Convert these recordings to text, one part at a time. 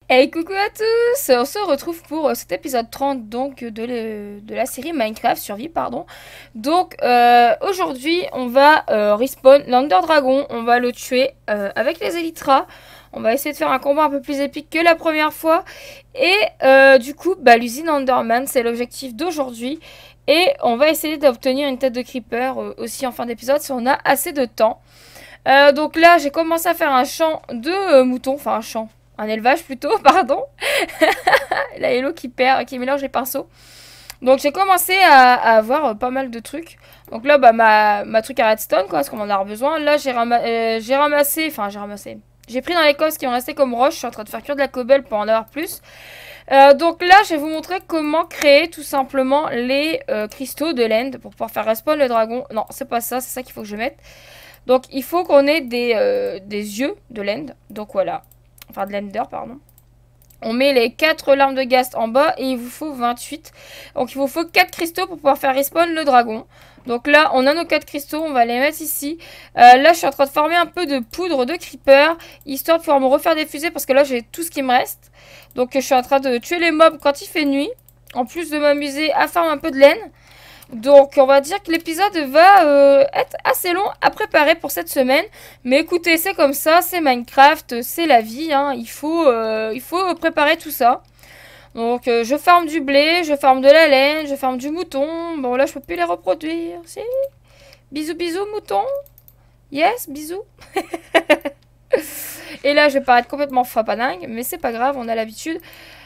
Hey, coucou à tous! On se retrouve pour cet épisode 30 donc de la série Minecraft Survie, pardon. Donc aujourd'hui on va respawn l'Under Dragon, on va le tuer avec les Elytras. On va essayer de faire un combat un peu plus épique que la première fois. Et du coup l'usine Enderman c'est l'objectif d'aujourd'hui. Et on va essayer d'obtenir une tête de creeper aussi en fin d'épisode si on a assez de temps. Donc là j'ai commencé à faire un champ de moutons, enfin un champ. Un élevage plutôt, pardon. La Hello qui mélange les pinceaux. Donc j'ai commencé à avoir pas mal de trucs. Donc là, ma truc à redstone, quoi, parce qu'on en a besoin. Là, j'ai ramassé, enfin j'ai ramassé. J'ai pris dans les coffres qui ont resté comme roche. Je suis en train de faire cuire de la cobble pour en avoir plus. Donc là, je vais vous montrer comment créer tout simplement les cristaux de l'end pour pouvoir faire respawn le dragon. Non, c'est pas ça, c'est ça qu'il faut que je mette. Donc il faut qu'on ait des yeux de l'end. Donc voilà. Enfin de l'ender, pardon. On met les 4 larmes de ghast en bas et il vous faut 28. Donc il vous faut 4 cristaux pour pouvoir faire respawn le dragon. Donc là, on a nos 4 cristaux, on va les mettre ici. Là, je suis en train de former un peu de poudre de creeper, histoire de pouvoir me refaire des fusées parce que là, j'ai tout ce qui me reste. Donc je suis en train de tuer les mobs quand il fait nuit, en plus de m'amuser à farmer un peu de laine. Donc on va dire que l'épisode va être assez long à préparer pour cette semaine. Mais écoutez, c'est comme ça, c'est Minecraft, c'est la vie, hein. Il faut préparer tout ça. Donc je farme du blé, je farme de la laine, je farme du mouton. Bon là je peux plus les reproduire. Si. Bisous bisous mouton. Yes, bisous. Et là je vais paraître complètement fapadingue, mais c'est pas grave, on a l'habitude.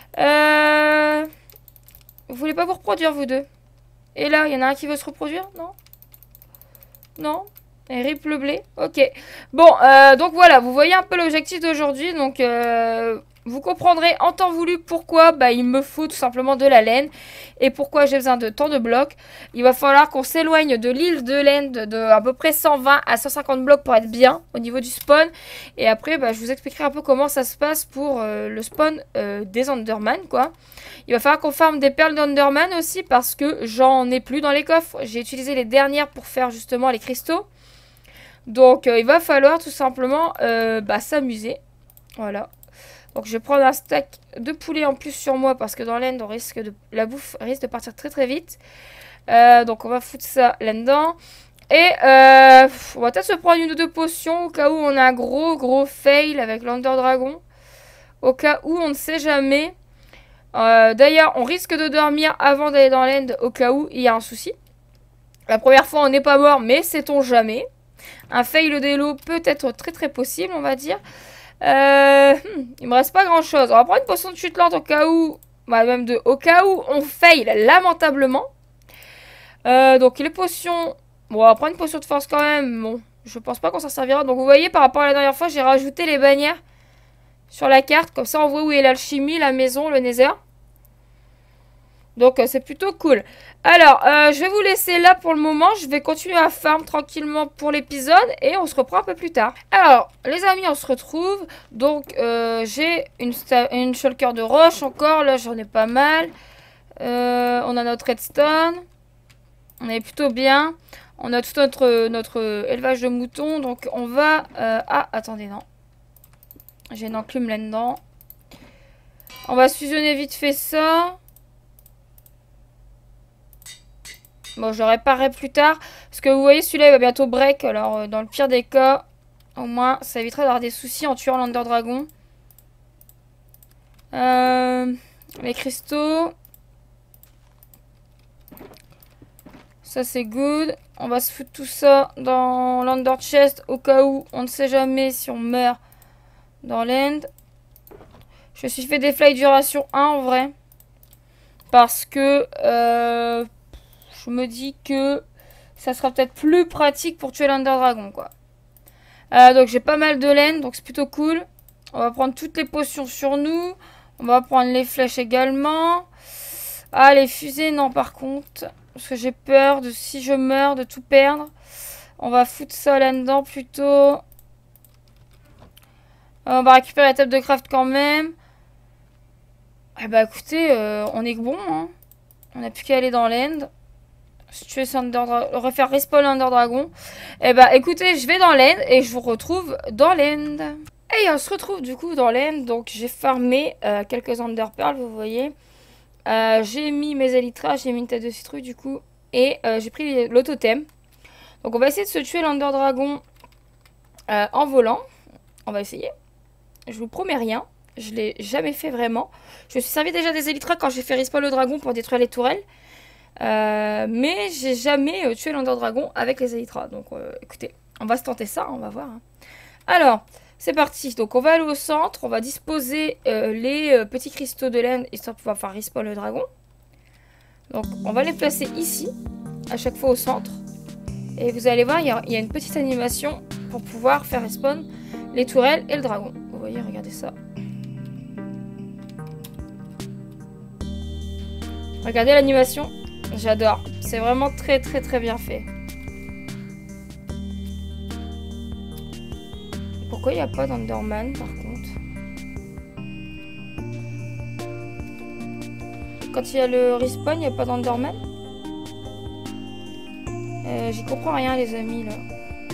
Vous voulez pas vous reproduire vous deux? Et là, il y en a un qui veut se reproduire? Non? Non? Et rip le blé? Ok. Bon, donc voilà, vous voyez un peu l'objectif d'aujourd'hui. Donc, vous comprendrez en temps voulu pourquoi il me faut tout simplement de la laine. Et pourquoi j'ai besoin de tant de blocs. Il va falloir qu'on s'éloigne de l'île de laine de à peu près 120 à 150 blocs pour être bien au niveau du spawn. Et après, je vous expliquerai un peu comment ça se passe pour le spawn des Enderman, quoi. Il va falloir qu'on farme des perles d'Enderman aussi parce que j'en ai plus dans les coffres. J'ai utilisé les dernières pour faire justement les cristaux. Donc il va falloir tout simplement s'amuser. Voilà. Donc je vais prendre un stack de poulet en plus sur moi parce que dans l'end la bouffe risque de partir très très vite. Donc on va foutre ça là-dedans. Et on va peut-être se prendre une ou deux potions au cas où on a un gros fail avec l'Ender Dragon. Au cas où on ne sait jamais. D'ailleurs, on risque de dormir avant d'aller dans l'end au cas où il y a un souci. La première fois, on n'est pas mort, mais sait-on jamais. Un fail d'élo peut être très très possible, on va dire. Il me reste pas grand chose. On va prendre une potion de chute lente au cas où, au cas où on fail lamentablement. Donc les potions, bon, on va prendre une potion de force quand même. Bon, je pense pas qu'on s'en servira. Donc vous voyez, par rapport à la dernière fois, j'ai rajouté les bannières sur la carte. Comme ça, on voit où est l'alchimie, la maison, le nether. Donc c'est plutôt cool. Alors, je vais vous laisser là pour le moment. Je vais continuer à farm tranquillement pour l'épisode. Et on se reprend un peu plus tard. Alors, les amis, on se retrouve. Donc, j'ai une shulker de roche encore. Là, j'en ai pas mal. On a notre redstone. On est plutôt bien. On a tout notre élevage de moutons. Donc, on va... Ah, attendez, non. J'ai une enclume là-dedans. On va fusionner vite fait ça. Bon, je le réparerai plus tard. Parce que vous voyez, celui-là, il va bientôt break. Alors, dans le pire des cas, au moins, ça évitera d'avoir des soucis en tuant l'Ender Dragon. Les cristaux. Ça, c'est good. On va se foutre tout ça dans l'Under Chest. Au cas où, on ne sait jamais si on meurt dans l'end. Je me suis fait des fly duration 1 en vrai. Parce que... je me dis que ça sera peut-être plus pratique pour tuer l'Under Dragon, quoi. Donc j'ai pas mal de laine, donc c'est plutôt cool. On va prendre toutes les potions sur nous. On va prendre les flèches également. Ah, les fusées, non, par contre. Parce que j'ai peur de, si je meurs, de tout perdre. On va foutre ça là-dedans plutôt. On va récupérer la table de craft quand même. Eh bah écoutez, on est bon, hein. On n'a plus qu'à aller dans l'end. Tuer refaire respawn Ender Dragon. Eh bah écoutez, je vais dans l'end et je vous retrouve dans l'end. Et on se retrouve du coup dans l'end. Donc j'ai farmé quelques Ender Pearls, vous voyez. J'ai mis mes Elytras, j'ai mis une tête de citrouille du coup. Et j'ai pris l'autothème. Donc on va essayer de se tuer l'Ender Dragon en volant. On va essayer. Je vous promets rien. Je l'ai jamais fait vraiment. Je me suis servi déjà des Elytras quand j'ai fait respawn le dragon pour détruire les tourelles. Mais j'ai jamais tué l'Ender Dragon avec les Elytras. Donc écoutez, on va se tenter ça, on va voir. Hein. Alors, c'est parti. Donc on va aller au centre. On va disposer les petits cristaux de laine histoire de pouvoir faire respawn le dragon. Donc on va les placer ici, à chaque fois au centre. Et vous allez voir, il y a une petite animation pour pouvoir faire respawn les tourelles et le dragon. Vous voyez, regardez ça. Regardez l'animation. J'adore. C'est vraiment très très très bien fait. Pourquoi il n'y a pas d'Enderman par contre? Quand il y a le respawn, il n'y a pas d'Enderman? J'y comprends rien les amis là.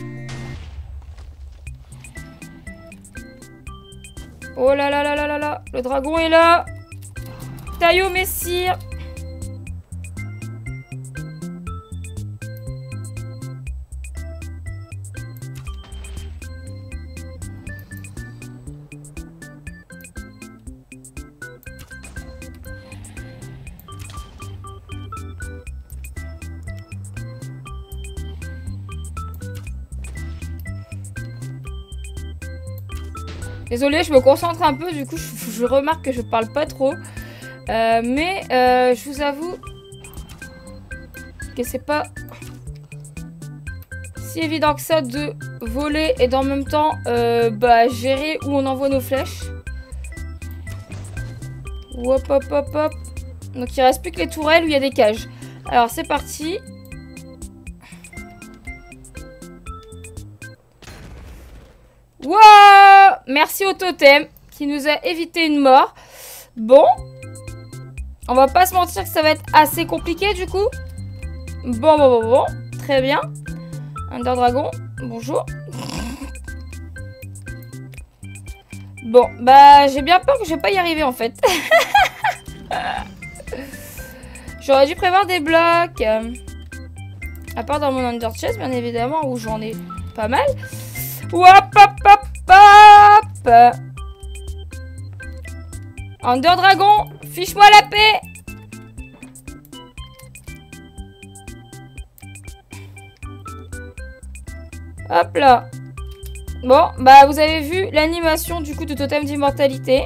Oh là là là là là là. Le dragon est là. Taillot messire. Désolée, je me concentre un peu, du coup je remarque que je parle pas trop. Mais je vous avoue que c'est pas si évident que ça de voler et d'en même temps gérer où on envoie nos flèches. Hop hop hop hop. Donc il reste plus que les tourelles où il y a des cages. Alors c'est parti. Wow! Merci au totem qui nous a évité une mort. Bon. On va pas se mentir que ça va être assez compliqué du coup. Bon. Très bien. Ender Dragon, bonjour. Bon, j'ai bien peur que je vais pas y arriver en fait. J'aurais dû prévoir des blocs. À part dans mon Ender Chest, bien évidemment, où j'en ai pas mal. Hop, hop, hop, hop. Ender Dragon, fiche-moi la paix. Hop là. Bon, vous avez vu l'animation du coup de totem d'immortalité.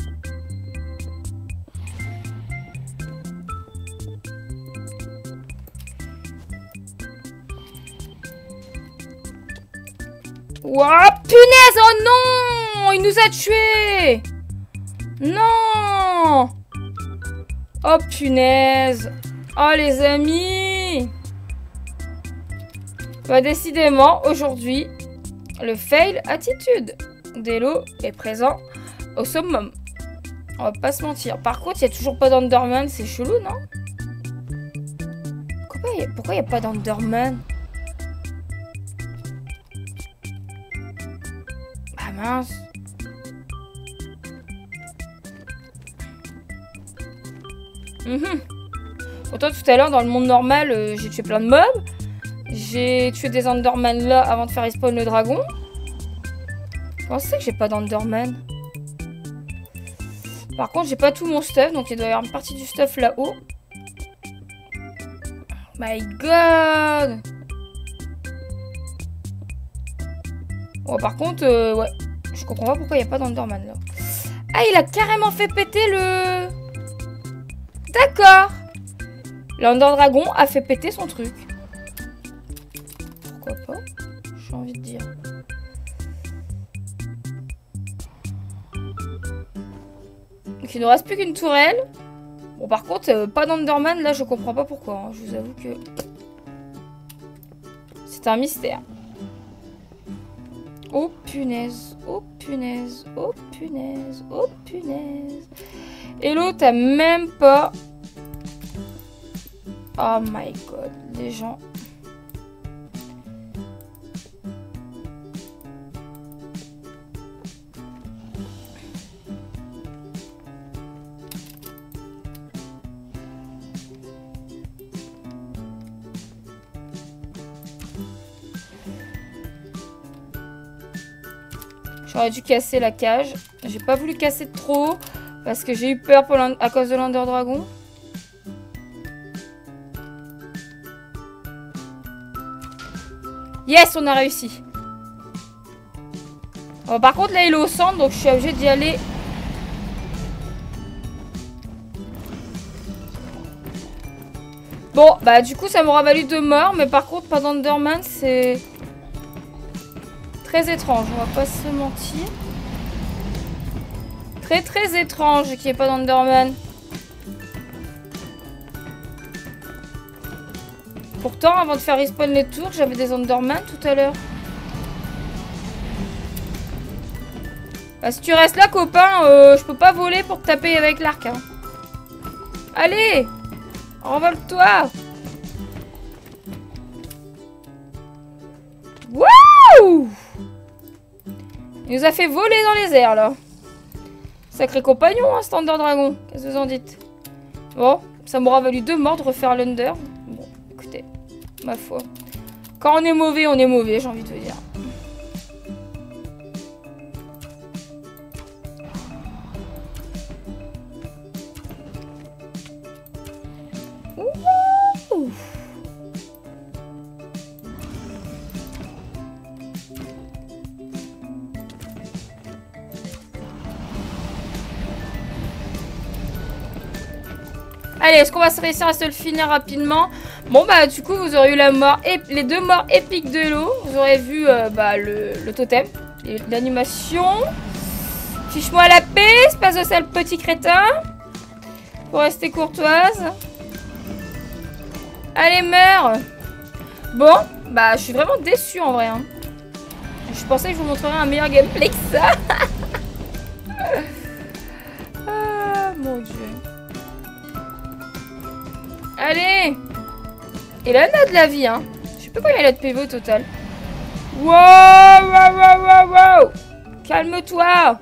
Ouah, punaise, oh non! Il nous a tués! Non! Oh punaise! Oh les amis! Décidément, aujourd'hui, le fail attitude d'Elo est présent au summum. On va pas se mentir. Par contre, il n'y a toujours pas d'Enderman, c'est chelou, non? Pourquoi il n'y a pas d'Enderman? Ah mince. Autant tout à l'heure, dans le monde normal, j'ai tué plein de mobs. J'ai tué des Enderman là avant de faire respawn le dragon. Comment c'est que j'ai pas d'Enderman? Par contre, j'ai pas tout mon stuff, donc il doit y avoir une partie du stuff là-haut. My god! Bon, par contre, ouais. Je comprends pas pourquoi il n'y a pas d'Enderman là. Ah, il a carrément fait péter le... D'accord! L'Ender Dragon a fait péter son truc. Pourquoi pas? J'ai envie de dire. Donc il ne reste plus qu'une tourelle. Bon, par contre, pas d'Enderman, là je comprends pas pourquoi. Hein. Je vous avoue que c'est un mystère. Oh punaise, oh punaise, oh punaise, oh punaise. Et l'autre, t'as même pas... Oh my god, les gens... J'aurais dû casser la cage. J'ai pas voulu casser de trop. Parce que j'ai eu peur à cause de l'Under Dragon. Yes, on a réussi. Bon, par contre, là, il est au centre. Donc, je suis obligée d'y aller. Bon, bah, du coup, ça m'aura valu 2 morts. Mais par contre, pas d'Enderman, c'est... très étrange, on va pas se mentir. Très étrange qu'il n'y ait pas d'Enderman. Pourtant, avant de faire respawn les tours, j'avais des Enderman tout à l'heure. Bah, si tu restes là, copain, je peux pas voler pour te taper avec l'arc. Hein. Allez, envole-toi. Wouh! Il nous a fait voler dans les airs, là. Sacré compagnon, hein, cet Ender Dragon. Qu'est-ce que vous en dites? Bon, ça m'aura valu 2 morts de refaire l'Under. Bon, écoutez, ma foi. Quand on est mauvais, j'ai envie de vous dire. Ouh. Allez, est-ce qu'on va se réussir à se le finir rapidement? Bon, bah, du coup, vous aurez eu la mort les 2 morts épiques de l'eau. Vous aurez vu bah, le totem, l'animation. Fiche-moi la paix, espèce de sale petit crétin. Faut rester courtoise. Allez, meurs. Bon, bah, je suis vraiment déçue en vrai. Hein. Je pensais que je vous montrerais un meilleur gameplay que ça. Ah, mon dieu. Allez! Et là, on a de la vie, hein. Je sais pas combien il a de PV au total. Wow! Wow, wow, wow, wow! Calme-toi!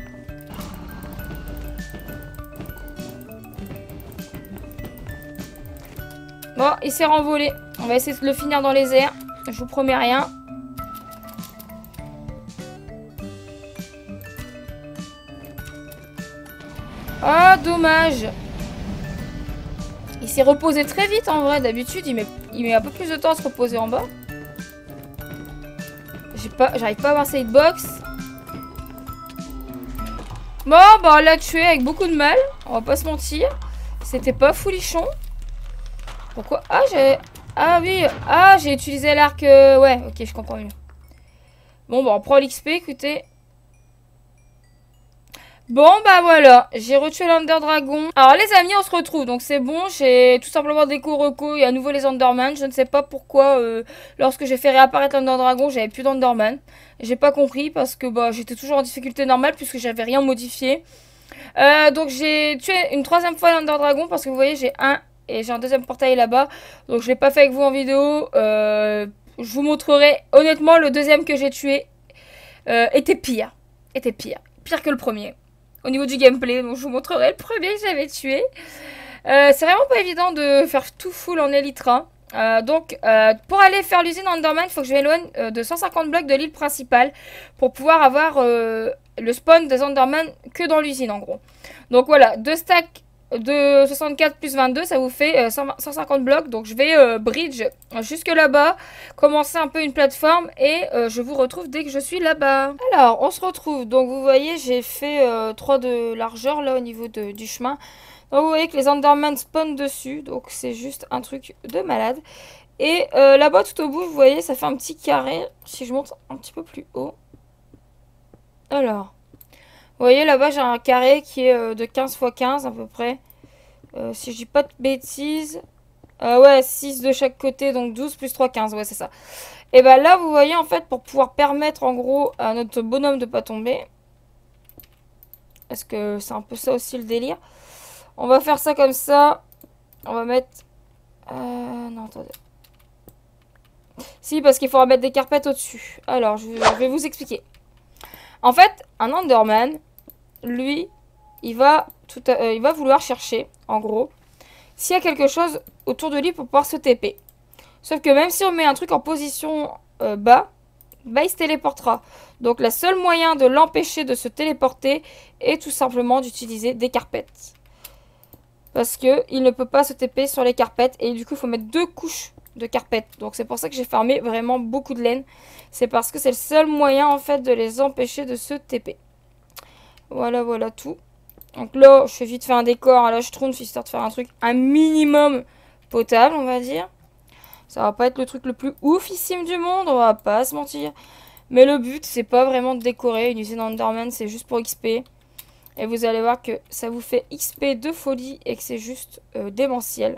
Bon, il s'est renvolé. On va essayer de le finir dans les airs. Je vous promets rien. Ah, dommage! Il s'est reposé très vite en vrai. D'habitude, il met un peu plus de temps à se reposer en bas. J'arrive pas à avoir sa hitbox. Bon, bah on l'a tué avec beaucoup de mal. On va pas se mentir. C'était pas foulichon. Pourquoi? Ah oui. Ah, j'ai utilisé l'arc. Ouais, ok, je comprends mieux. Bon, bah on prend l'XP, écoutez. Bon, bah voilà, j'ai retué l'Under Dragon. Alors les amis, on se retrouve, donc c'est bon, j'ai tout simplement déco-reco et à nouveau les Enderman. Je ne sais pas pourquoi, lorsque j'ai fait réapparaître l'Under Dragon, j'avais plus d'Enderman. J'ai pas compris parce que bah, j'étais toujours en difficulté normale puisque j'avais rien modifié. Donc j'ai tué une 3e fois l'Under Dragon parce que vous voyez, j'ai un et j'ai un 2e portail là-bas. Donc je l'ai pas fait avec vous en vidéo. Je vous montrerai, honnêtement, le 2e que j'ai tué était pire. Pire que le premier. Au niveau du gameplay, donc je vous montrerai le premier que j'avais tué. C'est vraiment pas évident de faire tout full en Elytra. Donc, pour aller faire l'usine Enderman, il faut que je m'éloigne de 150 blocs de l'île principale pour pouvoir avoir le spawn des Enderman que dans l'usine en gros. Donc voilà, 2 stacks de 64 plus 22, ça vous fait 150 blocs. Donc je vais bridge jusque là-bas, commencer un peu une plateforme et je vous retrouve dès que je suis là-bas. Alors, on se retrouve. Donc vous voyez, j'ai fait 3 de largeur là au niveau du chemin. Donc vous voyez que les Enderman spawnent dessus. Donc c'est juste un truc de malade. Et là-bas tout au bout, vous voyez, ça fait un petit carré. Si je monte un petit peu plus haut. Alors... Vous voyez, là-bas, j'ai un carré qui est de 15 x 15 à peu près. Si je dis pas de bêtises. Ouais, 6 de chaque côté, donc 12 plus 3, 15. Ouais, c'est ça. Et bah là, vous voyez, en fait, pour pouvoir permettre, en gros, à notre bonhomme de pas tomber. Parce que c'est un peu ça aussi le délire. On va faire ça comme ça. On va mettre... non, attendez. Si, parce qu'il faudra mettre des carpettes au-dessus. Alors, je vais vous expliquer. En fait, un Enderman, lui, il va vouloir chercher, en gros, s'il y a quelque chose autour de lui pour pouvoir se TP. Sauf que même si on met un truc en position bas, bah, il se téléportera. Donc le seul moyen de l'empêcher de se téléporter est tout simplement d'utiliser des carpettes. Parce que il ne peut pas se TP sur les carpettes. Et du coup, il faut mettre 2 couches de carpettes. Donc c'est pour ça que j'ai farmé vraiment beaucoup de laine. C'est parce que c'est le seul moyen en fait de les empêcher de se TP. Voilà, voilà tout. Donc là, je fais vite fait un décor à la schtroumpf, histoire de faire un truc un minimum potable, on va dire. Ça va pas être le truc le plus oufissime du monde, on va pas se mentir. Mais le but, c'est pas vraiment de décorer. Une usine Enderman, c'est juste pour XP. Et vous allez voir que ça vous fait XP de folie et que c'est juste démentiel.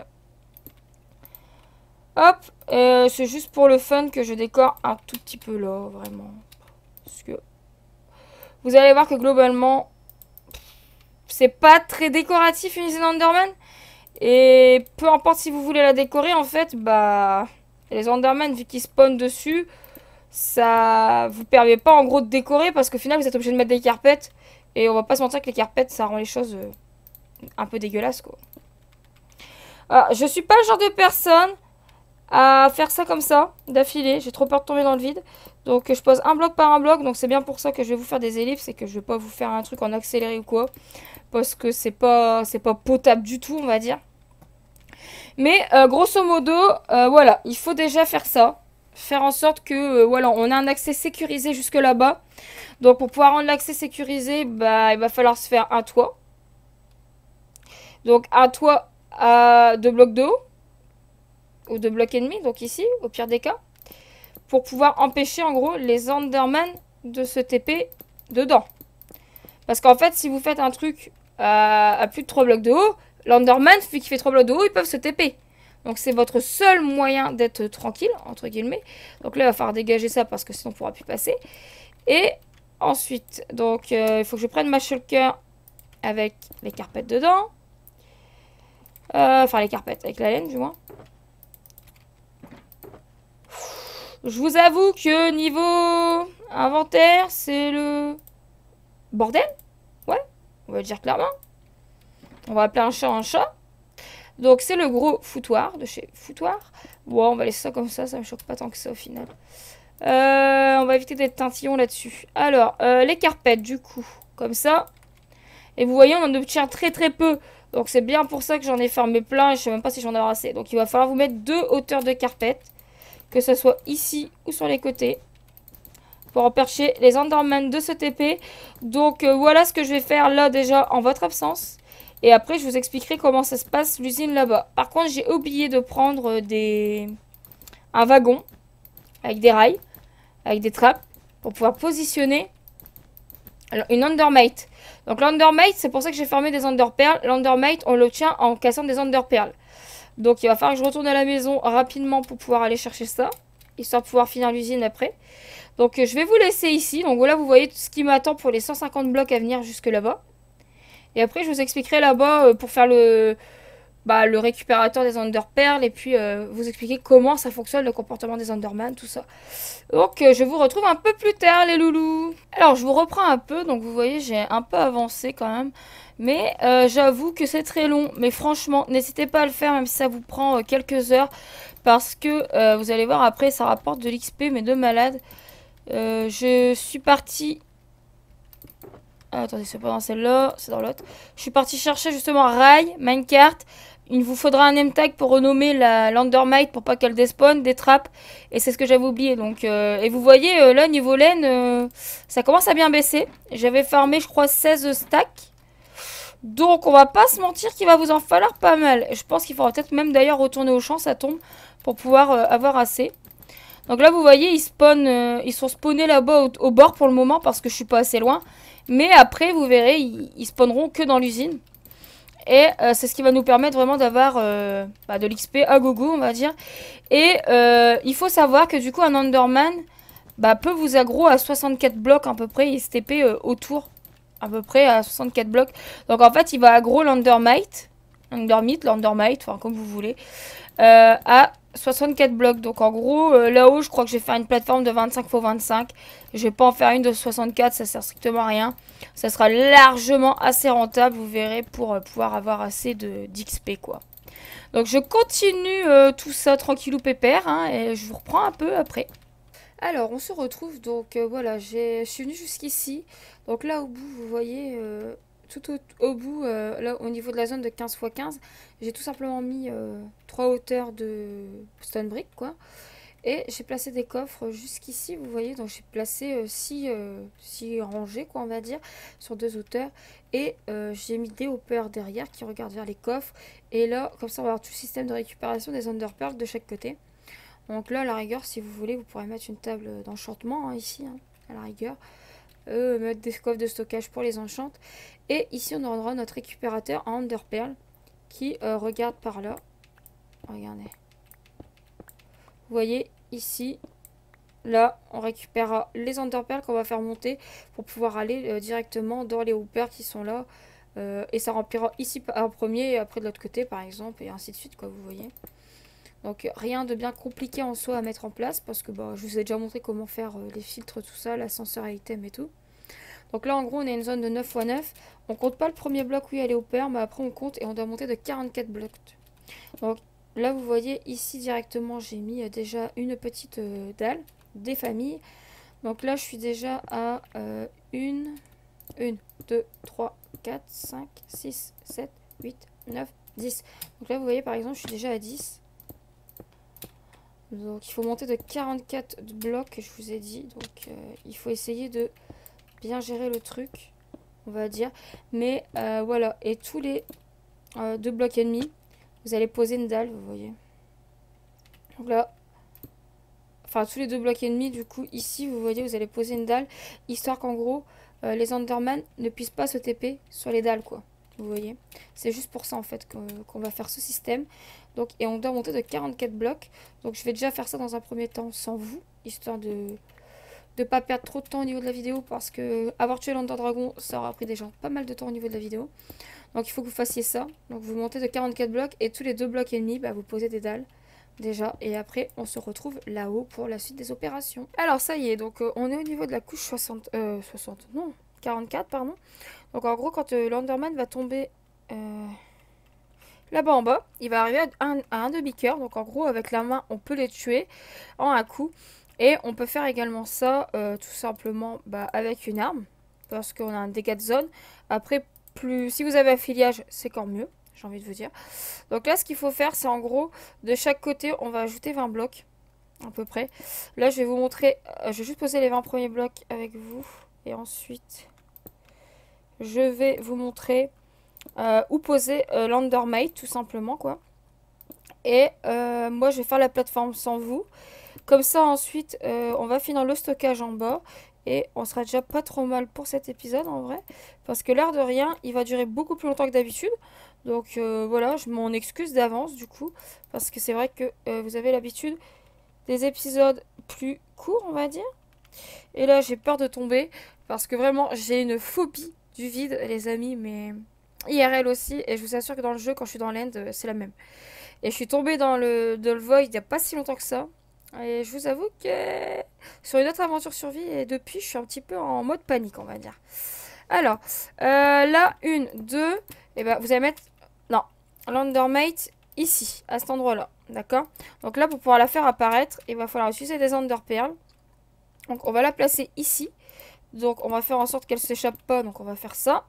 Hop, c'est juste pour le fun que je décore un tout petit peu là, vraiment. Parce que vous allez voir que globalement, c'est pas très décoratif une usine Enderman. Et peu importe si vous voulez la décorer, en fait, bah, les Enderman, vu qu'ils spawnent dessus, ça vous permet pas en gros de décorer parce qu'au final, vous êtes obligé de mettre des carpettes. Et on va pas se mentir que les carpettes, ça rend les choses un peu dégueulasses, quoi. Alors, je suis pas le genre de personne à faire ça comme ça, d'affilée. J'ai trop peur de tomber dans le vide. Donc, je pose un bloc par un bloc. Donc, c'est bien pour ça que je vais vous faire des ellipses et que je vais pas vous faire un truc en accéléré ou quoi. Parce que c'est pas potable du tout, on va dire. Mais, grosso modo, voilà, il faut déjà faire ça. Faire en sorte que, voilà, on a un accès sécurisé jusque là-bas. Donc, pour pouvoir rendre l'accès sécurisé, bah, il va falloir se faire un toit. Donc, un toit à 2 blocs de haut. Ou 2 blocs et demi, donc ici, au pire des cas. Pour pouvoir empêcher, en gros, les Enderman de se TP dedans. Parce qu'en fait, si vous faites un truc à plus de 3 blocs de haut, l'Enderman, vu qu'il fait 3 blocs de haut, ils peuvent se TP. Donc, c'est votre seul moyen d'être tranquille, entre guillemets. Donc là, il va falloir dégager ça parce que sinon, on ne pourra plus passer. Et ensuite, donc, il faut que je prenne ma shulker avec les carpettes dedans. Enfin, les carpettes, avec la laine, du moins. Je vous avoue que niveau inventaire, c'est le bordel. Ouais, on va le dire clairement. On va appeler un chat. Donc, c'est le gros foutoir de chez Foutoir. Bon, on va laisser ça comme ça me choque pas tant que ça au final. On va éviter d'être tintillon là-dessus. Alors, les carpettes, du coup, comme ça. Et vous voyez, on en obtient très très peu. Donc, c'est bien pour ça que j'en ai fermé plein et je sais même pas si j'en ai assez. Donc, il va falloir vous mettre 2 hauteurs de carpettes. Que ce soit ici ou sur les côtés. Pour empêcher les Enderman de se TP. Donc, voilà ce que je vais faire là déjà en votre absence. Et après, je vous expliquerai comment ça se passe l'usine là-bas. Par contre, j'ai oublié de prendre un wagon avec des rails, avec des trappes, pour pouvoir positionner une Endermite. Donc l'Endermite, c'est pour ça que j'ai fermé des Enderpearls. L'Endermite, on l'obtient en cassant des Enderpearls. Donc il va falloir que je retourne à la maison rapidement pour pouvoir aller chercher ça, histoire de pouvoir finir l'usine après. Donc je vais vous laisser ici. Donc voilà, vous voyez tout ce qui m'attend pour les 150 blocs à venir jusque là-bas. Et après, je vous expliquerai là-bas pour faire le récupérateur des Enderpearls et puis vous expliquer comment ça fonctionne, le comportement des Enderman, tout ça. Donc je vous retrouve un peu plus tard les loulous. Alors je vous reprends un peu, donc vous voyez j'ai un peu avancé quand même. Mais j'avoue que c'est très long, mais franchement n'hésitez pas à le faire même si ça vous prend quelques heures. Parce que vous allez voir après ça rapporte de l'XP mais de malade. Je suis partie... Ah, attendez, c'est pas dans celle-là, c'est dans l'autre. Je suis partie chercher justement Rail, Minecart. Il vous faudra un name tag pour renommer la Landermite pour pas qu'elle despawn, des trappes. Et c'est ce que j'avais oublié. Donc, et vous voyez, là, niveau laine, ça commence à bien baisser. J'avais farmé, je crois, 16 stacks. Donc, on va pas se mentir qu'il va vous en falloir pas mal. Et je pense qu'il faudra peut-être même d'ailleurs retourner au champ, ça tombe, pour pouvoir avoir assez. Donc là, vous voyez, ils sont spawnés là-bas au bord pour le moment parce que je suis pas assez loin. Mais après, vous verrez, ils spawneront que dans l'usine. Et c'est ce qui va nous permettre vraiment d'avoir de l'XP à gogo, on va dire. Et il faut savoir que du coup, un Enderman peut vous aggro à 64 blocs à peu près. Il se TP autour à peu près à 64 blocs. Donc en fait, il va aggro l'Endermite, l'Endermite, enfin comme vous voulez, à 64 blocs. Donc en gros, là-haut, je crois que je vais faire une plateforme de 25 x 25. Je vais pas en faire une de 64, ça sert strictement à rien. Ça sera largement assez rentable, vous verrez, pour pouvoir avoir assez d'XP, quoi. Donc je continue tout ça tranquillou pépère, hein, et je vous reprends un peu après. Alors, on se retrouve donc, voilà, je suis venue jusqu'ici. Donc là, au bout, vous voyez, tout au bout, là, au niveau de la zone de 15 x 15, j'ai tout simplement mis 3 hauteurs de stone brick, quoi. Et j'ai placé des coffres jusqu'ici, vous voyez, donc j'ai placé 6 rangées, quoi, on va dire, sur 2 hauteurs. Et j'ai mis des hoppers derrière qui regardent vers les coffres. Et là, comme ça, on va avoir tout le système de récupération des underpearls de chaque côté. Donc là, à la rigueur, si vous voulez, vous pourrez mettre une table d'enchantement, hein, ici, hein, à la rigueur. Mettre des coffres de stockage pour les enchantes. Et ici, on aura notre récupérateur en underpearl qui regarde par là. Regardez. Vous voyez, ici, là, on récupérera les underpearls qu'on va faire monter pour pouvoir aller directement dans les hoopers qui sont là. Et ça remplira ici en premier et après de l'autre côté, par exemple, et ainsi de suite, quoi, vous voyez. Donc rien de bien compliqué en soi à mettre en place parce que bah, je vous ai déjà montré comment faire les filtres, tout ça, l'ascenseur à item et tout. Donc là en gros on a une zone de 9 x 9. On compte pas le premier bloc où il y a les hoppers, mais après on compte et on doit monter de 44 blocs. Donc là vous voyez ici directement j'ai mis déjà une petite dalle des familles. Donc là je suis déjà à 1, 2, 3, 4, 5, 6, 7, 8, 9, 10. Donc là vous voyez par exemple je suis déjà à 10. Donc il faut monter de 44 blocs, je vous ai dit. Donc il faut essayer de bien gérer le truc, on va dire. Mais voilà, et tous les 2 blocs et demi, vous allez poser une dalle, vous voyez. Donc là, enfin tous les 2 blocs et demi, du coup ici, vous voyez, vous allez poser une dalle, histoire qu'en gros, les Enderman ne puissent pas se TP sur les dalles, quoi. Vous voyez, c'est juste pour ça en fait qu'on va faire ce système. Donc, et on doit monter de 44 blocs. Donc je vais déjà faire ça dans un premier temps sans vous, histoire de ne pas perdre trop de temps au niveau de la vidéo, parce que avoir tué l'Ender Dragon, ça aura pris déjà pas mal de temps au niveau de la vidéo. Donc il faut que vous fassiez ça. Donc vous montez de 44 blocs et tous les 2 blocs et demi, bah, vous posez des dalles déjà. Et après on se retrouve là-haut pour la suite des opérations. Alors ça y est, donc on est au niveau de la couche 60, non, 44 pardon. Donc en gros quand l'Enderman va tomber là-bas en bas, il va arriver à un demi-cœur. Donc en gros avec la main on peut les tuer en un coup. Et on peut faire également ça tout simplement avec une arme. Parce qu'on a un dégât de zone. Après, si vous avez affiliage, c'est encore mieux. J'ai envie de vous dire. Donc là, ce qu'il faut faire, c'est en gros, de chaque côté, on va ajouter 20 blocs. À peu près. Là, je vais vous montrer. Je vais juste poser les 20 premiers blocs avec vous. Et ensuite, je vais vous montrer où poser l'Endermate, tout simplement, quoi. Et moi, je vais faire la plateforme sans vous. Comme ça, ensuite, on va finir le stockage en bas. Et on sera déjà pas trop mal pour cet épisode, en vrai. Parce que l'air de rien, il va durer beaucoup plus longtemps que d'habitude. Donc voilà, je m'en excuse d'avance, du coup. Parce que c'est vrai que vous avez l'habitude des épisodes plus courts, on va dire. Et là, j'ai peur de tomber. Parce que vraiment, j'ai une phobie du vide, les amis. Mais IRL aussi. Et je vous assure que dans le jeu, quand je suis dans l'end, c'est la même. Et je suis tombée dans le void il n'y a pas si longtemps que ça. Et je vous avoue que sur une autre aventure survie, et depuis, je suis un petit peu en mode panique, on va dire. Alors, là, 1, 2, et ben vous allez mettre, non, l'Endermate ici, à cet endroit-là, d'accord? Donc là, pour pouvoir la faire apparaître, il va falloir utiliser des Enderpearls. Donc on va la placer ici. Donc on va faire en sorte qu'elle ne s'échappe pas, donc on va faire ça.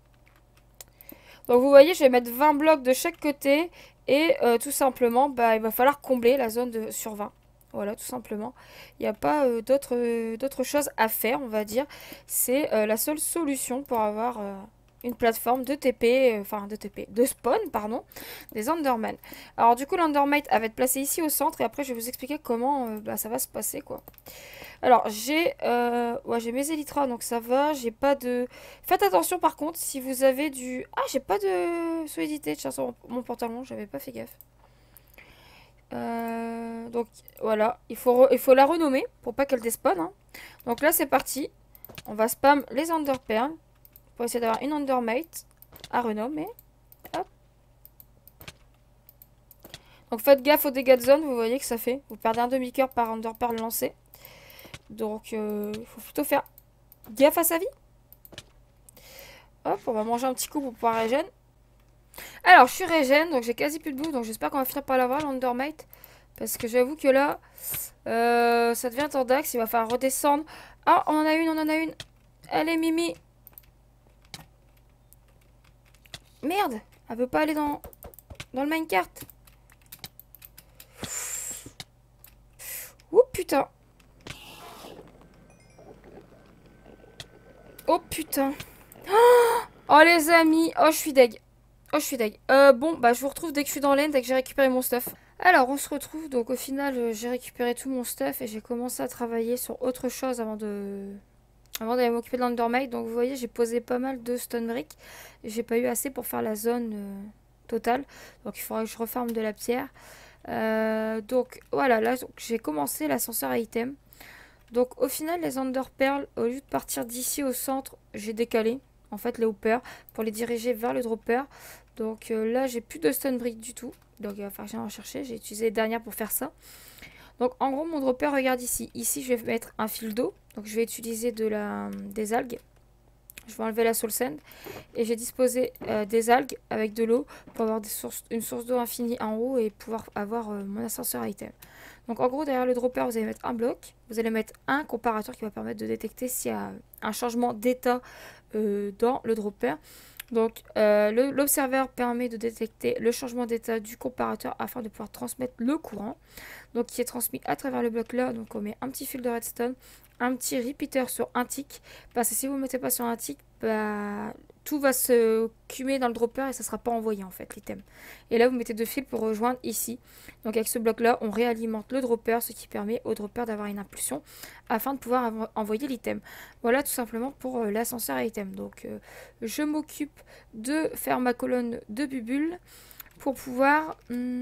Donc vous voyez, je vais mettre 20 blocs de chaque côté. Et tout simplement, il va falloir combler la zone sur 20. Voilà, tout simplement. Il n'y a pas d'autres choses à faire, on va dire. C'est la seule solution pour avoir une plateforme de TP, de spawn, pardon, des Enderman. Alors du coup, l'Endermite va être placé ici au centre. Et après, je vais vous expliquer comment ça va se passer, quoi. Alors, j'ai mes Elytras, donc ça va. J'ai pas de... Faites attention, par contre, si vous avez du... Ah, j'ai pas de solidité, tiens, sur mon pantalon. J'avais pas fait gaffe. Donc, voilà. Il faut la renommer pour pas qu'elle despawn. Hein. Donc là, c'est parti. On va spam les Enderpearls pour essayer d'avoir une Endermate à renommer. Hop. Donc, faites gaffe aux dégâts de zone. Vous voyez que ça fait. Vous perdez un demi-cœur par Enderpearl lancé. Donc, il faut plutôt faire gaffe à sa vie. Hop, on va manger un petit coup pour pouvoir régène. Alors, je suis régène, donc j'ai quasi plus de bouffe. Donc, j'espère qu'on va finir par l'avoir, l'Endermite. Parce que j'avoue que là, ça devient tendax. Il va falloir redescendre. Ah, on en a une, on en a une. Allez, Mimi. Merde, elle veut pas aller dans le minecart. Oh putain. Oh putain. Oh les amis. Oh je suis deg. Oh je suis deg. Bon bah je vous retrouve dès que je suis dans l'end, dès que j'ai récupéré mon stuff. Alors on se retrouve. Donc au final j'ai récupéré tout mon stuff. Et j'ai commencé à travailler sur autre chose avant d'aller m'occuper de l'Undermite. Donc vous voyez j'ai posé pas mal de stone brick. J'ai pas eu assez pour faire la zone totale. Donc il faudra que je referme de la pierre. Donc voilà, là j'ai commencé l'ascenseur à item. Donc au final les Enderpearls, au lieu de partir d'ici au centre, j'ai décalé en fait les hoppers pour les diriger vers le dropper. Donc là j'ai plus de stone brick du tout. Donc il va falloir que j'aille en chercher. J'ai utilisé les dernières pour faire ça. Donc en gros mon dropper, regarde ici. Ici je vais mettre un fil d'eau. Donc je vais utiliser des algues. Je vais enlever la soul sand. Et j'ai disposé des algues avec de l'eau pour avoir une source d'eau infinie en haut et pouvoir avoir mon ascenseur item. Donc en gros derrière le dropper vous allez mettre un bloc. Vous allez mettre un comparateur qui va permettre de détecter s'il y a un changement d'état dans le dropper. Donc l'observeur permet de détecter le changement d'état du comparateur afin de pouvoir transmettre le courant. Donc qui est transmis à travers le bloc là. Donc on met un petit fil de redstone, un petit repeater sur un tick. Parce que si vous ne mettez pas sur un tick, bah, tout va se cumer dans le dropper et ça ne sera pas envoyé en fait l'item. Et là vous mettez deux fils pour rejoindre ici. Donc avec ce bloc là on réalimente le dropper, ce qui permet au dropper d'avoir une impulsion afin de pouvoir envoyer l'item. Voilà tout simplement pour l'ascenseur à item. Donc je m'occupe de faire ma colonne de bubules pour pouvoir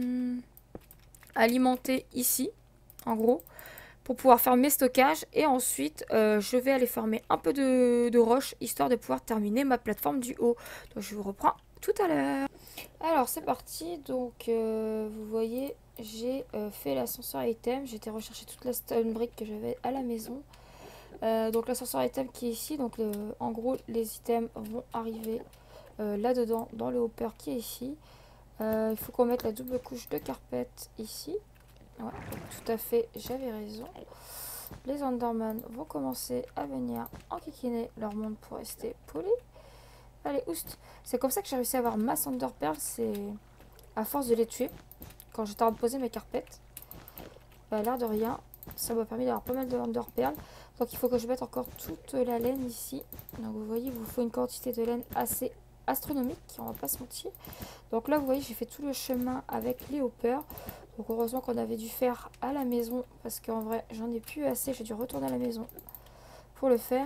alimenter ici en gros pour pouvoir faire mes stockages et ensuite je vais aller former un peu de roche histoire de pouvoir terminer ma plateforme du haut. Donc je vous reprends tout à l'heure. Alors c'est parti, donc vous voyez j'ai fait l'ascenseur item, j'ai été rechercher toute la stone brick que j'avais à la maison. Donc l'ascenseur item qui est ici, donc en gros les items vont arriver là-dedans dans le hopper qui est ici. Il faut qu'on mette la double couche de carpette ici. Ouais, tout à fait, j'avais raison. Les Enderman vont commencer à venir enquiquiner leur monde pour rester polis. Allez, oust. C'est comme ça que j'ai réussi à avoir ma Enderpearl, c'est à force de les tuer. Quand j'étais en train de poser mes carpettes. Bah, l'air de rien, ça m'a permis d'avoir pas mal de Enderpearl. Donc il faut que je mette encore toute la laine ici. Donc vous voyez, il vous faut une quantité de laine assez astronomique, on va pas se mentir. Donc là vous voyez j'ai fait tout le chemin avec les hoppers. Donc heureusement qu'on avait dû faire à la maison parce qu'en vrai j'en ai plus assez, j'ai dû retourner à la maison pour le faire.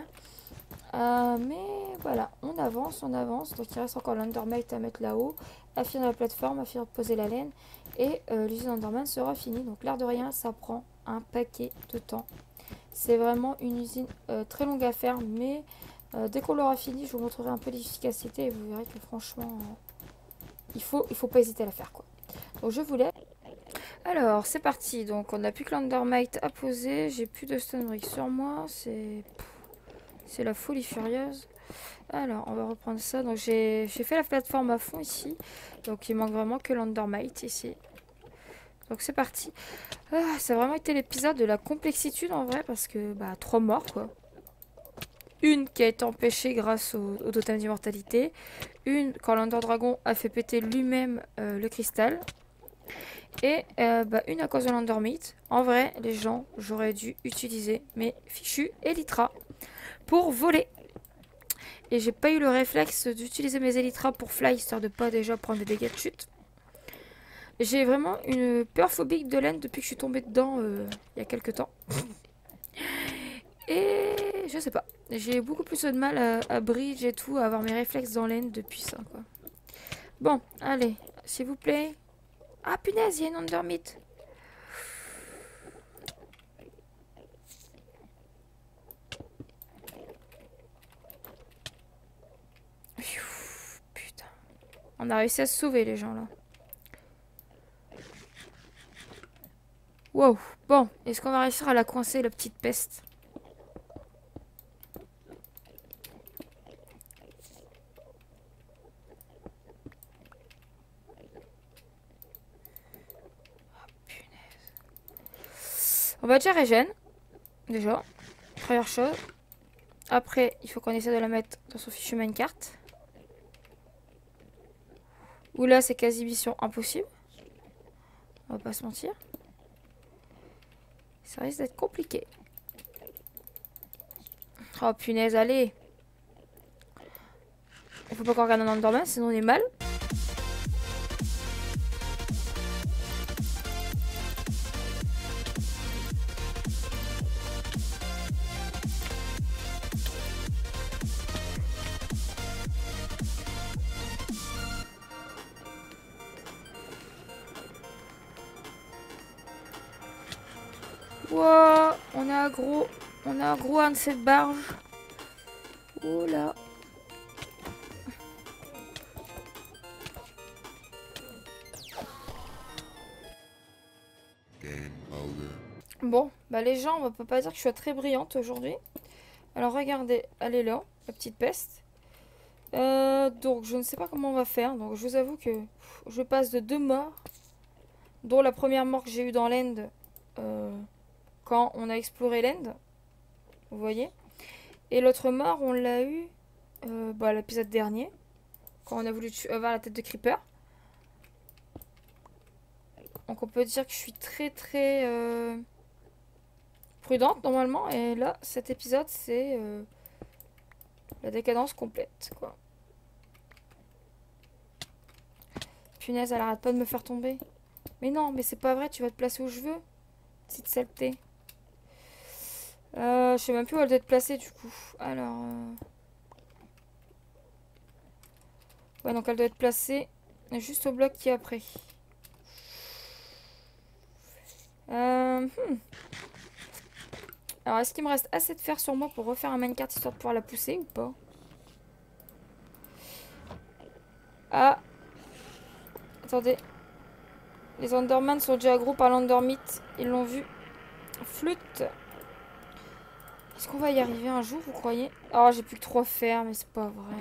Mais voilà, on avance. Donc il reste encore l'Undermite à mettre là-haut, à finir la plateforme, à finir de poser la laine et l'usine Enderman sera finie. Donc l'air de rien ça prend un paquet de temps. C'est vraiment une usine très longue à faire, mais dès qu'on l'aura fini, je vous montrerai un peu l'efficacité et vous verrez que franchement, il faut pas hésiter à la faire quoi. Donc je vous laisse. Alors c'est parti, donc on n'a plus que l'Undermite à poser, j'ai plus de stone brick sur moi, c'est la folie furieuse. Alors on va reprendre ça, donc j'ai fait la plateforme à fond ici, donc il manque vraiment que l'Undermite ici. Donc c'est parti. Ah, ça a vraiment été l'épisode de la complexitude en vrai, parce que bah 3 morts quoi. Une qui a été empêchée grâce au totem d'immortalité. Une quand l'Under Dragon a fait péter lui-même le cristal. Et bah, une à cause de l'Endermite. En vrai, les gens, j'aurais dû utiliser mes fichus Elytra pour voler. Et j'ai pas eu le réflexe d'utiliser mes Elytra pour fly, histoire de pas déjà prendre des dégâts de chute. J'ai vraiment une peur phobique de laine depuis que je suis tombée dedans il y a quelques temps. Et je sais pas. J'ai beaucoup plus de mal à bridge et tout, à avoir mes réflexes dans laine depuis ça, quoi. Bon, allez, s'il vous plaît. Ah, punaise, il y a une Endermite. Putain. On a réussi à se sauver, les gens, là. Wow. Bon, est-ce qu'on va réussir à la coincer, la petite peste? On va déjà régène. Déjà. Première chose. Après, il faut qu'on essaie de la mettre dans son fichier minecart. Où là, c'est quasi mission impossible. On va pas se mentir. Ça risque d'être compliqué. Oh punaise, allez. Il faut pas qu'on regarde un Enderman, sinon on est mal. Wow, on a un gros un de cette barge. Oh là. Bon, bah les gens, on peut pas dire que je sois très brillante aujourd'hui. Alors regardez, elle est là, la petite peste. Donc je ne sais pas comment on va faire. Donc je vous avoue que je passe de 2 morts, dont la première mort que j'ai eue dans l'end quand on a exploré l'end. Vous voyez. Et l'autre mort, on l'a eu l'épisode dernier, quand on a voulu avoir la tête de creeper. Donc on peut dire que je suis très prudente normalement. Et là, cet épisode, c'est la décadence complète, quoi. Punaise, elle arrête pas de me faire tomber. Mais non, mais c'est pas vrai, tu vas te placer où je veux. Petite saleté. Je sais même plus où elle doit être placée du coup. Alors... Ouais, donc elle doit être placée juste au bloc qui est après. Alors, est-ce qu'il me reste assez de fer sur moi pour refaire un minecart histoire de pouvoir la pousser ou pas? Ah. Attendez. Les Enderman sont déjà aggro par l'Endermite. Ils l'ont vu. Flûte. Est-ce qu'on va y arriver un jour, vous croyez? Oh, j'ai plus que 3 fers, mais c'est pas vrai.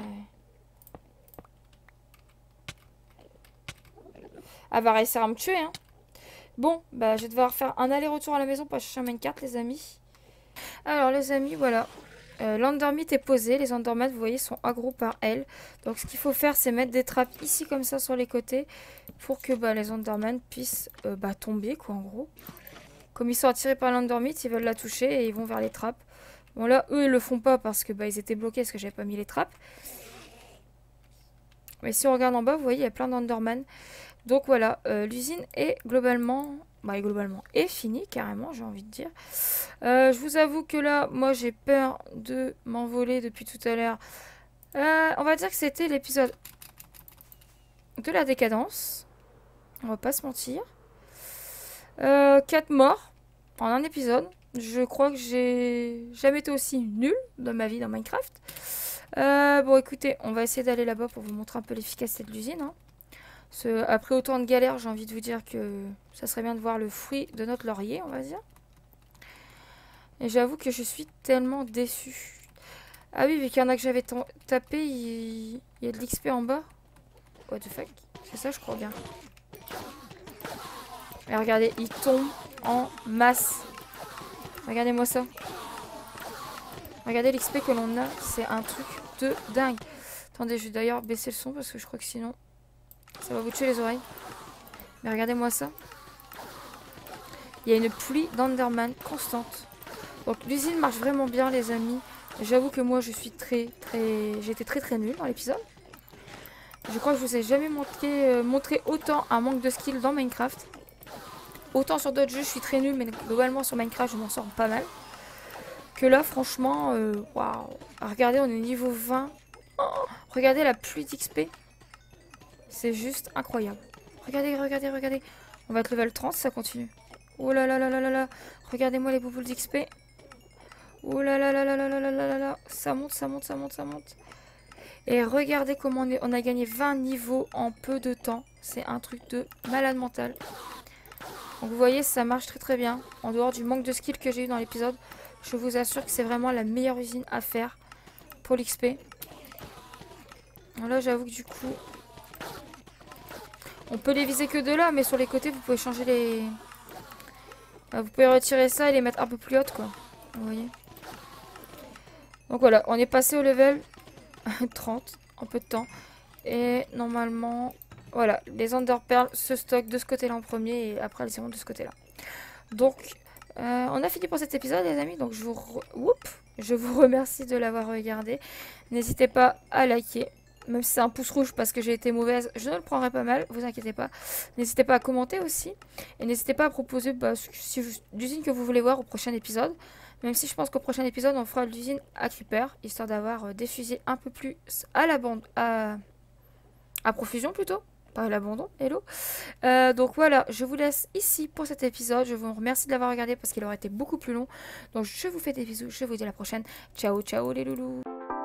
Elle va réussir à me tuer, hein. Bon, bah je vais devoir faire un aller-retour à la maison pour chercher un minecart, les amis. Alors, les amis, voilà. L'Endermite est posée. Les Enderman, vous voyez, sont aggro par elle. Donc, ce qu'il faut faire, c'est mettre des trappes ici, comme ça, sur les côtés. Pour que les Enderman puissent tomber, quoi, en gros. Comme ils sont attirés par l'Endermite, ils veulent la toucher et ils vont vers les trappes. Bon, là, eux, ils le font pas parce que ils étaient bloqués parce que j'avais pas mis les trappes. Mais si on regarde en bas, vous voyez, il y a plein d'Enderman. Donc voilà, l'usine est globalement est finie, carrément, j'ai envie de dire. Je vous avoue que là, moi, j'ai peur de m'envoler depuis tout à l'heure. On va dire que c'était l'épisode de la décadence. On va pas se mentir. 4 morts en un épisode. Je crois que j'ai jamais été aussi nulle dans ma vie dans Minecraft. Bon, écoutez, on va essayer d'aller là-bas pour vous montrer un peu l'efficacité de l'usine, hein. Après autant de galères, j'ai envie de vous dire que ça serait bien de voir le fruit de notre laurier, on va dire. Et j'avoue que je suis tellement déçue. Ah oui, vu qu'il y en a que j'avais tapé, il y a de l'XP en bas. What the fuck? C'est ça, je crois bien. Mais regardez, il tombe en masse. Regardez-moi ça. Regardez l'XP que l'on a. C'est un truc de dingue. Attendez, je vais d'ailleurs baisser le son parce que je crois que sinon... ça va vous tuer les oreilles. Mais regardez-moi ça. Il y a une pluie d'Enderman constante. Donc l'usine marche vraiment bien, les amis. J'avoue que moi je suis j'ai été très nulle dans l'épisode. Je crois que je vous ai jamais montré autant un manque de skill dans Minecraft. Autant sur d'autres jeux je suis très nulle, mais globalement sur Minecraft je m'en sors pas mal. Que là franchement, waouh. Regardez, on est niveau 20. Oh, regardez la pluie d'XP. C'est juste incroyable. Regardez, regardez, regardez. On va être level 30 si ça continue. Oh là là là là là là. Regardez-moi les bouboules d'XP. Oh là là là là là là là là là. Ça monte, ça monte, ça monte, ça monte. Et regardez comment on a gagné 20 niveaux en peu de temps. C'est un truc de malade mental. Donc vous voyez, ça marche très bien. En dehors du manque de skill que j'ai eu dans l'épisode, je vous assure que c'est vraiment la meilleure usine à faire pour l'XP. Là, j'avoue que du coup... on peut les viser que de là, mais sur les côtés, vous pouvez changer Vous pouvez retirer ça et les mettre un peu plus hautes, quoi. Vous voyez. Donc voilà, on est passé au level 30 en peu de temps. Et normalement, voilà, les Ender Pearls se stockent de ce côté-là en premier et après elles seront de ce côté-là. Donc, on a fini pour cet épisode, les amis. Donc, je vous remercie de l'avoir regardé. N'hésitez pas à liker. Même si c'est un pouce rouge parce que j'ai été mauvaise, je ne le prendrai pas mal, vous inquiétez pas. N'hésitez pas à commenter aussi. Et n'hésitez pas à proposer l'usine que vous voulez voir au prochain épisode. Même si je pense qu'au prochain épisode, on fera l'usine à Creeper, histoire d'avoir des fusils un peu plus à la bande, à profusion plutôt. Pas à l'abandon, hello. Donc voilà, je vous laisse ici pour cet épisode. Je vous remercie de l'avoir regardé parce qu'il aurait été beaucoup plus long. Donc je vous fais des bisous, je vous dis à la prochaine. Ciao, ciao les loulous.